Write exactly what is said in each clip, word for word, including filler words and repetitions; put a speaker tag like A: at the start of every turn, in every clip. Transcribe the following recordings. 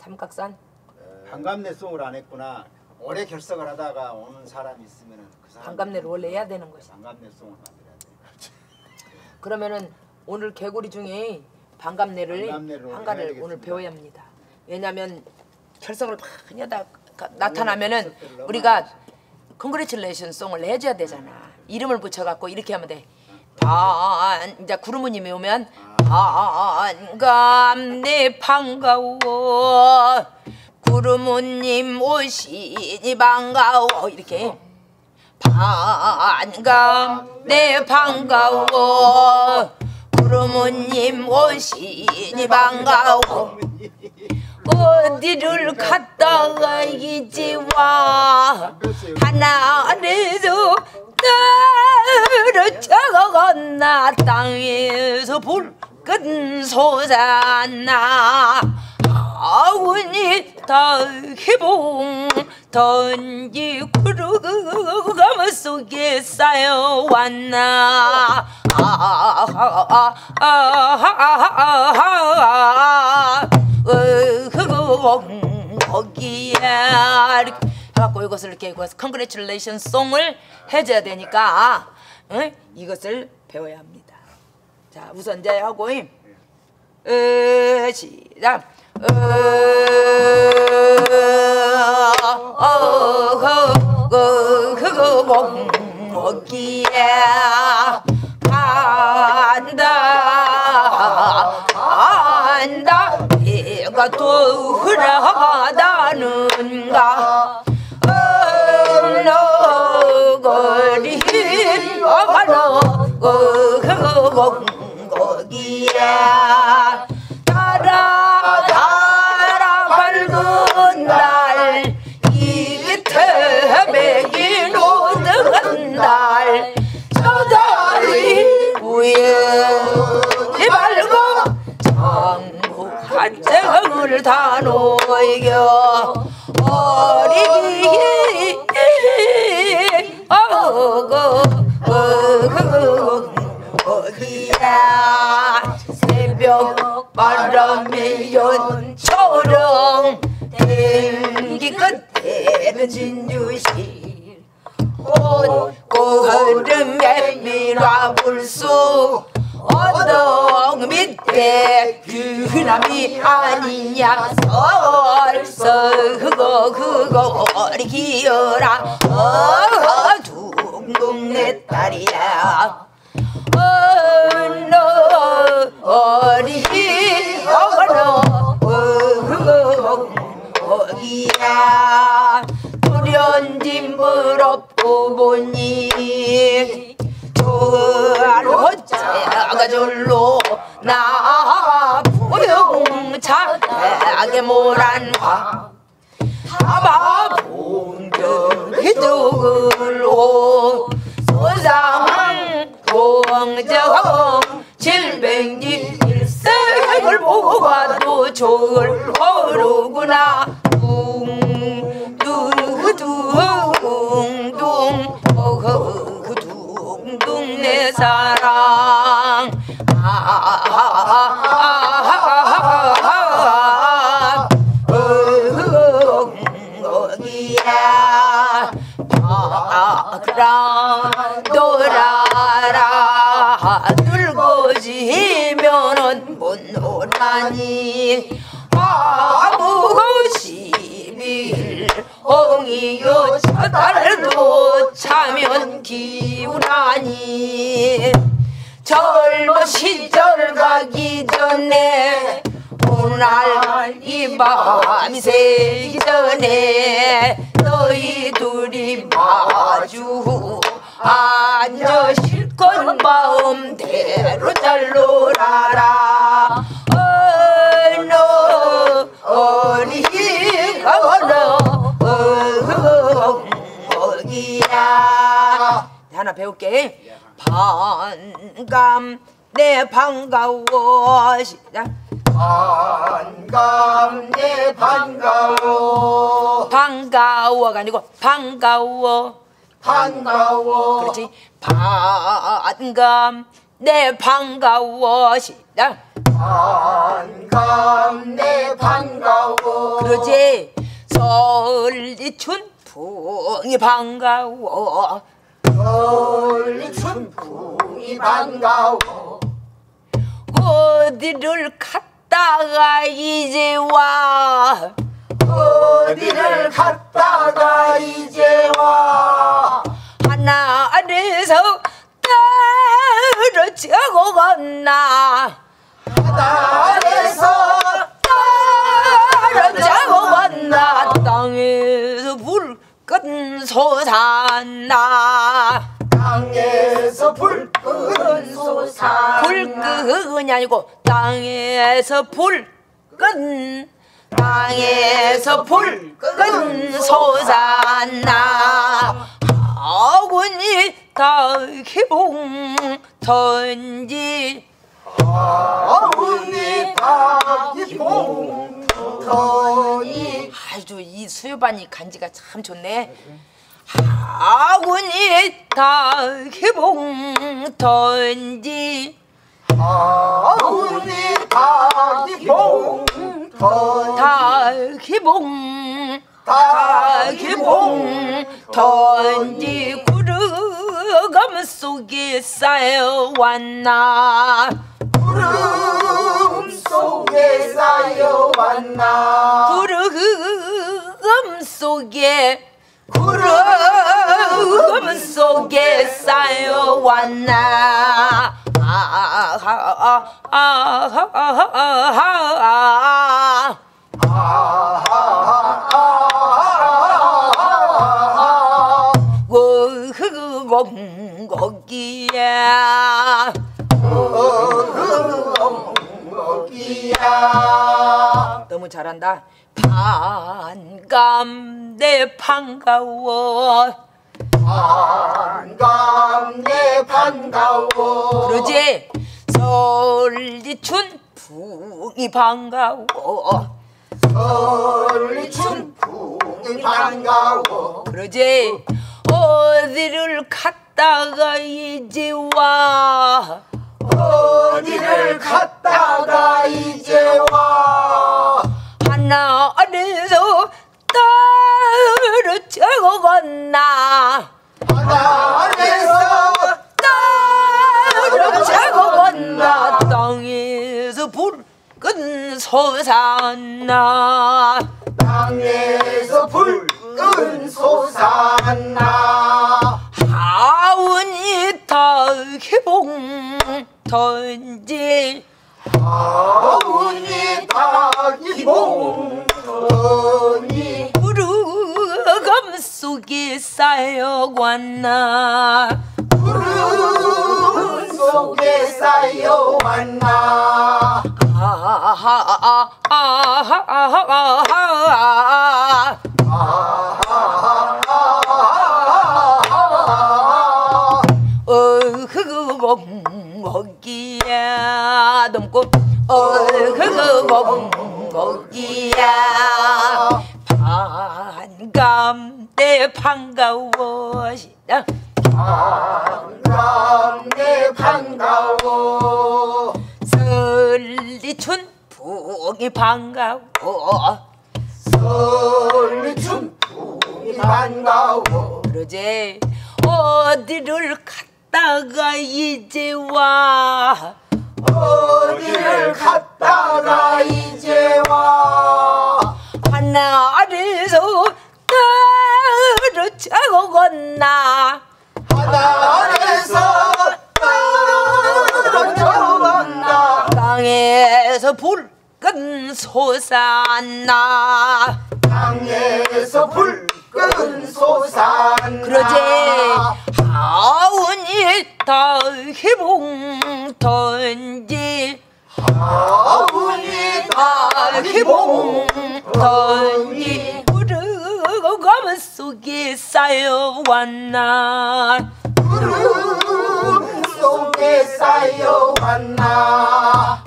A: 삼각산.
B: 반갑네송을 안 했구나. 오래 결석을 하다가 오는 사람이 있으면 그 사람
A: 반갑네를 원래 해야 되는 것이.
B: 반갑네송을 만들어야 돼.
A: 그러면은 오늘 개구리 중에 반갑네를
B: 반갑네를
A: 한가를 오늘 배워야 합니다. 왜냐하면 결석을 많이 하다 나타나면은 우리가 컨그레츄레이션 송을 해줘야 되잖아. 이름을 붙여갖고 이렇게 하면 돼. 반 이제 구르무님이 오면 반갑네 반가워 구르무님 오시니 반가워 이렇게 반갑네 반가워 구르무님 오시니 반가워 어디를 갔다가 이제 와 하나에서 떨어져갔나 땅에서 불끈 솟았나 아우니 다 해봉 던지 구름 속에 쌓여왔나 아하하하하하 거기야 해갖고 이것을 이렇게 컨그레츄레이션 송을 해줘야 되니까 어? 이것을 배워야 합니다. 자 우선 이제 하고 어, 시작 거기야 간다 간다 해가 돌아가다는가 너거리 어가너 거기야 따라 따라 밝은 날 이 태백이 노득한 날 저 달이 우연히 밝고 전국 한정을 다 녹여 어리기 어거 어기야 새벽 바람에 연초령 댕기 끝에는 진주실 꽃고름에 미라불수 언덕 밑에 규남이 아니냐 설서 그거 그거 어리 기어라 어 둥둥 내 딸이야 어너 어리 기어라 어기야 돌연진 무럽고 보니 저로자가 절로 나 부용차게 모란화 하바 봉정이 두글로 소상 동정 칠백리 일색을 보고 가도 좋을 거루구나 둥둥둥둥 둥둥 내 사랑 아하하하하하 어기야 그라 놀아라 늙어지면은 못 놀아니 아무고 십일 홍이요 차달도 차면 기우라니 젊은 시절 가기 전에 오늘 이 밤이 새기 전에 너희 둘이 마주 앉아 실컷 마음대로 잘 놀아라 어느 어리가 걸어 어기야 하나 배울게 반감 내 반가워 시작
B: 반갑네 반가워
A: 반가워가 아니고 반가워
B: 반가워
A: 그렇지 반감 내 반가워 시작
C: 반갑네 반가워
A: 그러지 설리 춘풍이 반가워
C: 설리 춘풍이 반가워
A: 어디를 갔다가 이제 와
C: 어디를 갔다가 이제 와
A: 하나에서 떨어지고 갔나
C: 하늘에서
A: 떨어지고 갔나 땅에서 불끈 솟았나
C: 땅에서 불끈 솟아
A: 불끈이 아니고 땅에서 불끈 땅에서 불끈 솟았나 아군이 다기봉 던지
C: 아우니 다기봉터니
A: 아주 이 수요반이 간지가 참 좋네 아군이 다기봉 던지
C: 아우니 다기봉터니
A: 다기봉 다기봉 던지 구름 속에 쌓여왔나
C: 구름 속에 쌓여왔나
A: 구름 속에
C: 구름
A: 구름 속에 쌓여왔나 아하하하하하하 거기야
C: 거기야
A: 너무 잘한다 반감네 반가워
C: 반갑네 반가워
A: 그러지 설리 춘풍이 반가워
C: 설리 춘풍이 반가워
A: 그러지 어디를 갔다가 이제 와
C: 어디를 갔다가 이제 와
A: 하늘에서 떨어지고 갔나
C: 하늘에서
A: 떨어지고 갔나 땅에서 불끈 솟았나
C: 땅에서 불끈 솟았나
A: 하운이 다기봉 던지
C: 아우니 다기봉터니
A: 구름 속에 쌓여왔나
C: 구름 속에 쌓여왔나
A: 아하하하하하하하 어그거기야 넘고 어그거기야 반감네 반가워 시작
C: 반갑네 반가워
A: 설리 춘풍이 반가워
C: 설리 춘풍이 반가워
A: 그러지 어디를 갔다가 이제 와
C: 어디를 갔다가 이제 와
A: 하늘에서 떨어지고 갔나
C: 하늘에서 떨어져간다
A: 땅에서 불끈 솟았나
C: 땅에서 불끈 솟았나
A: 그러지 하운이 다기봉 던지
C: 아우니
A: 다기봉
C: 다기봉
A: 던지 구름 속에 쌓여왔나
C: 구름 속에 쌓여왔나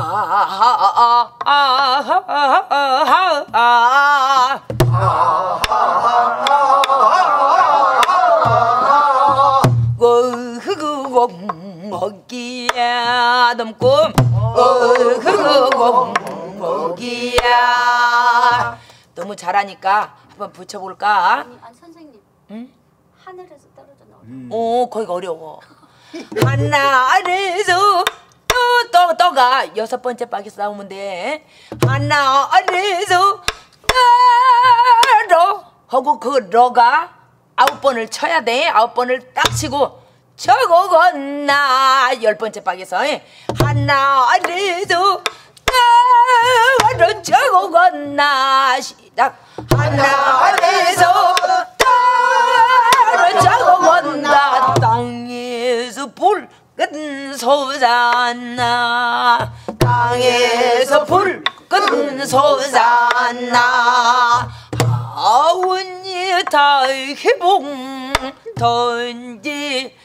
A: 아하하하하하하 먹기야 넘고 어그거 먹기야. 너무 잘하니까 한번 붙여볼까?
D: 아니, 아니 선생님.
A: 응?
D: 하늘에서 떨어져 나오는.
B: 음.
A: 오 거기가 어려워. 하늘에서 또또 또가 여섯 번째 박에서 나오면 돼. 하늘에서 따로 하고 그 러가 아홉 번을 쳐야 돼. 아홉 번을 딱 치고 저거 건나 열 번째 박에서 하늘에서 따로 저거 건나 시작. 하늘에서 따로 저거 건나 땅에서 불끈 솟았나 땅에서 불끈 솟았나 아우니 다희봉 던지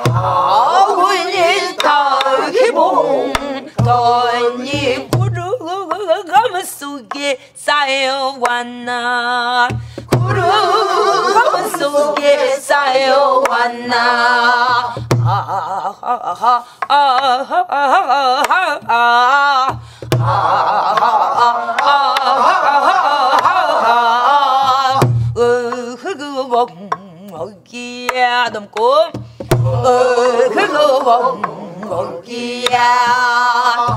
A: 아우니 다희봉 던지 구름 속에 쌓여왔나 구름 속에 쌓여왔나 먹기야 넘고 먹기야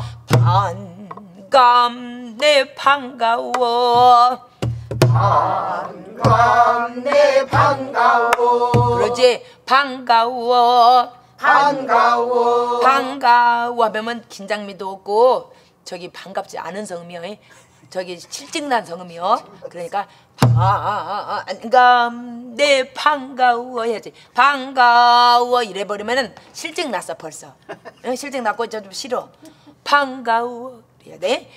A: 반갑네 반가워
C: 반갑네 반가워
A: 그러지 반가워
C: 반가워
A: 반가워 하면 긴장미도 없고 저기 반갑지 않은 성음이요. 저기 실직난 성음이요. 그러니까 반갑네 반가워 해야지. 반가워 이래버리면은 실직 났어 벌써. 실직 났고 좀 싫어. 반가워 그래야 돼.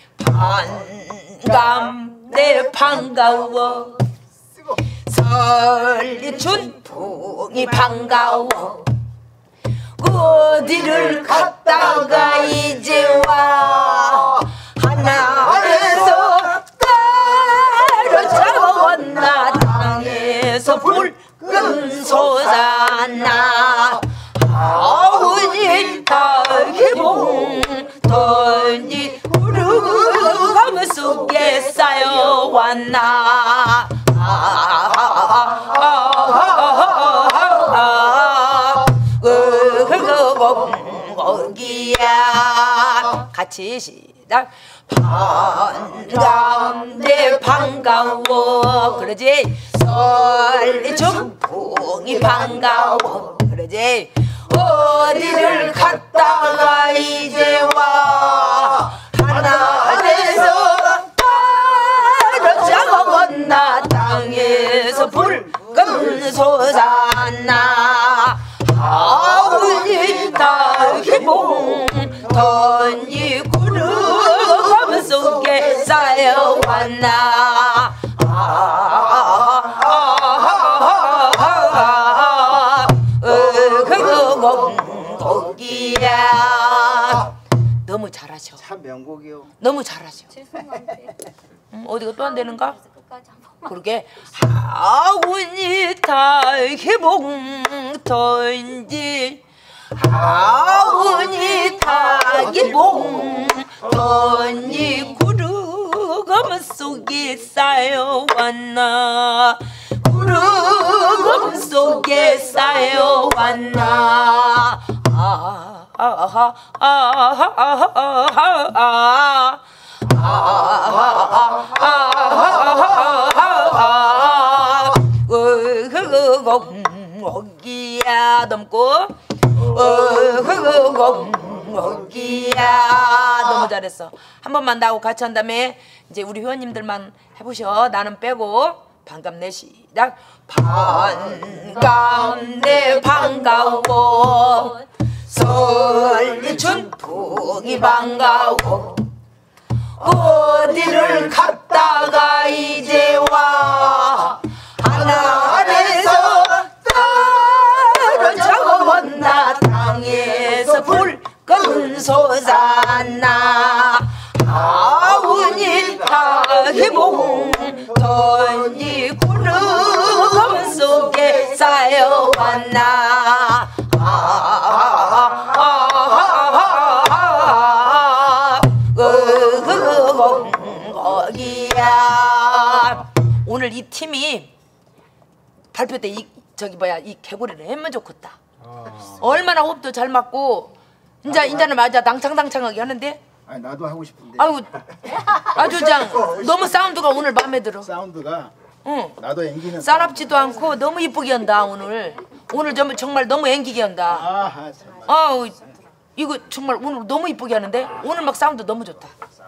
A: 반갑네 반가워 설리춘 풍이 반가워 어디를 갔다가 이제 와 하늘에서 떨어져왔나 땅에서 불끈 솟았나 아우니 다기봉 던지 구름 속에 쌓여왔나 거기야 같이 시작 반갑네 반가워 그러지 설리춘풍이 반가워 그러지 어디를 갔다가 이제 와 하늘에서 떨어져왔나 땅에서 불끈 솟았나 아우니 다기봉 던지 구름 속에 쌓여왔나 거기야 너무 잘하셔.
B: 참 명곡이요.
A: 너무 잘하셔.
D: 죄송한데.
A: 음, 어디가 또 안 되는가?
D: 끝까지 한 번만.
A: 그러게 아우니 다기봉 던지 아우니 다기봉 던지 구름 속에 쌓여왔나 구름 속에 쌓여왔나 거기야 넘고 거기야 너무 잘했어. 한 번만 나하고 같이 한 다음에 이제 우리 회원님들만 해보셔. 나는 빼고 반갑네 시작. 반갑네 반가워 설리춘풍이 반가워 어디를 갔다가 이제 와 하늘에서 떨어져왔나 땅에서 불끈 솟았나 아우니 다기봉 던지 구름 속에 쌓여왔나 아, 아, 아, 우리 발표 때 이 저기 뭐야 이 개구리를 했면 좋겠다. 얼마나 호흡도 잘 맞고 이제 이제는 맞아 당창당창하게 하는데.
B: 아니 나도 하고 싶은데.
A: 아이고 아주 그냥 너무 사운드가 오늘 마음에 들어.
B: 사운드가
A: 응.
B: 나도 앵기는.
A: 싸납지도 않고 너무 이쁘게 한다 오늘. 오늘 정- 정말 너무 앵기게 한다.
B: 아하 참.
A: 아우 이거 정말 오늘 너무 이쁘게 하는데 오늘 막 사운드 너무 좋다.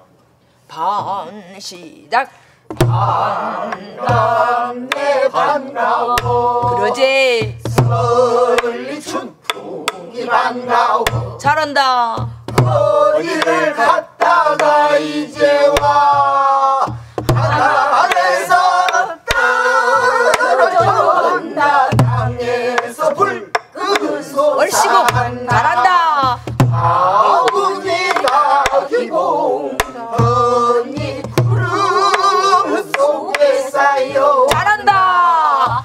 A: 반 시작.
C: 반갑네 반가워
A: 그러지.
C: 멀리 춘풍이 반가워
A: 잘한다.
C: 어디를 갔다가 이제 와 하늘에서 떨어졌나 땅에서 불 끄소
A: 얼씨구 잘한다.
C: 아우니가 기봉 언니 구름 속에 쌓여
A: 잘한다.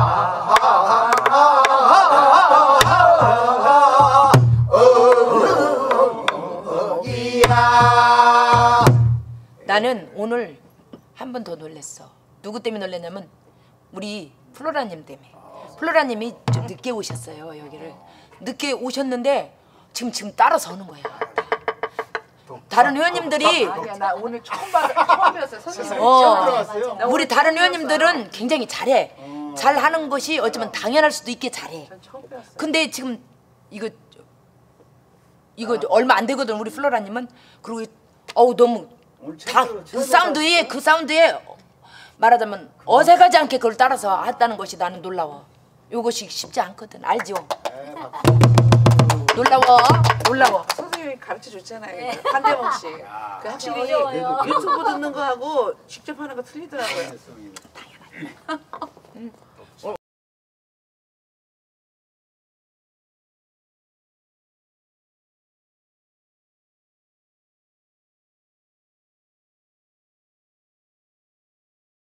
C: 이야
A: 나는 오늘 한 번 더 놀랬어. 누구 때문에 놀랬냐면 우리 플로라님 때문에. 플로라님이 좀 늦게 오셨어요 여기를. 늦게 오셨는데 지금 지금 따라서 오는 거야. 다른 회원님들이
E: 아니야 나 오늘 처음 봐 처음 배웠어요 선생님.
A: 어,
B: 들어왔어요?
A: 우리 다른 회원님들은 굉장히 잘해. 잘하는 것이 어쩌면 당연할 수도 있게 잘해.
E: 전 처음 배웠어요.
A: 근데 지금 이거 이거 얼마 안 되거든 우리 플로라님은. 그리고 어우 너무
B: 오늘
A: 다
B: 최초로-
A: 그
B: 처음
A: 사운드에 그 사운드에 말하자면 어색하지 않게 그걸 따라서 했다는 것이 나는 놀라워. 이것이 쉽지 않거든. 알죠?
B: 네, 박수.
A: 놀라워. 놀라워.
E: 선생님이 가르쳐 줬잖아요. 한대봉 씨. 그 확실히
D: 어려워요.
E: 유튜브 듣는 거하고 직접 하는 거 틀리더라고요.
B: 네,